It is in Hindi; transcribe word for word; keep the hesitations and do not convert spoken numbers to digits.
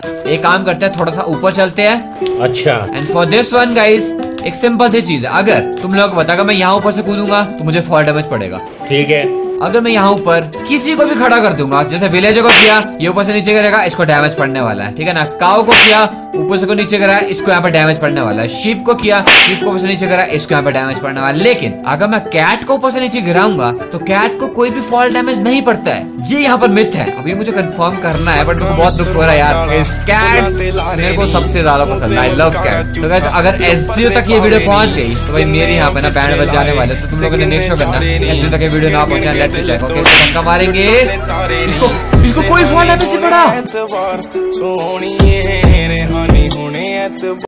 एक काम करते हैं, थोड़ा सा ऊपर चलते हैं। अच्छा। And for this one guys, एक सिंपल सी चीज है, अगर तुम लोग बता मैं यहाँ ऊपर से कूदूंगा तो मुझे फॉल डैमेज पड़ेगा। ठीक है। अगर मैं यहाँ ऊपर किसी को भी खड़ा कर दूंगा, जैसे विलेजर को किया, ये ऊपर से नीचे करेगा, इसको डैमेज पड़ने वाला है, ठीक है ना। काऊ को किया, ऊपर से को नीचे करा, इसको यहाँ पर डैमेज पड़ने वाला है। शीप को किया, शीप को ऊपर से नीचे करा, इसको यहाँ पर डैमेज पड़ने वाला है। लेकिन अगर मैं कैट को ऊपर से नीचे गिराऊंगा तो कैट को कोई भी फॉल डैमेज नहीं पड़ता है। ये यहाँ पर मिथ है, अभी मुझे कंफर्म करना है, बट मेरे को बहुत दुख हो रहा है यार। कैट्स मेरे को सबसे ज्यादा पसंद है, आई लव कैट्स। तो गाइस अगर एसजीओ तक ये वीडियो पहुंच गई तो भाई मेरे यहाँ पे ना बैंड बज जाने वाले, तो तुम लोगों ने मेक श्योर करना एसजीओ तक ये वीडियो ना पहुंचा। लेट मी चेक, ओके इसको धक्का मारेंगे, इसको इसको कोई फॉल डैमेज नहीं पड़ा।